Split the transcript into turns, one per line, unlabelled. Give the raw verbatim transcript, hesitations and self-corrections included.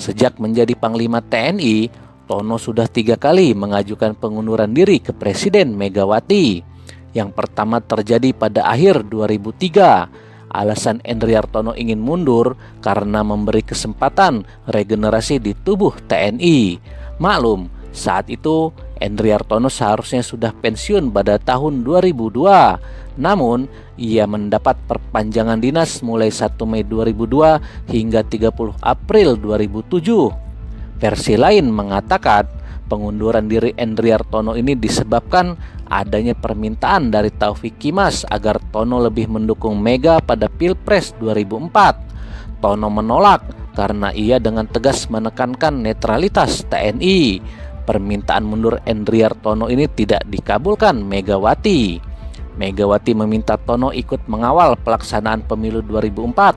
Sejak menjadi Panglima T N I, Tono sudah tiga kali mengajukan pengunduran diri ke Presiden Megawati. Yang pertama terjadi pada akhir dua ribu tiga. Alasan Endriartono ingin mundur karena memberi kesempatan regenerasi di tubuh T N I. Maklum, saat itu Endriartono seharusnya sudah pensiun pada tahun dua ribu dua. Namun, ia mendapat perpanjangan dinas mulai satu Mei dua ribu dua hingga tiga puluh April dua ribu tujuh. Versi lain mengatakan pengunduran diri Endriartono ini disebabkan adanya permintaan dari Taufik Kimas agar Tono lebih mendukung Mega pada Pilpres dua ribu empat. Tono menolak karena ia dengan tegas menekankan netralitas T N I. Permintaan mundur Endriartono ini tidak dikabulkan Megawati. Megawati meminta Tono ikut mengawal pelaksanaan pemilu dua ribu empat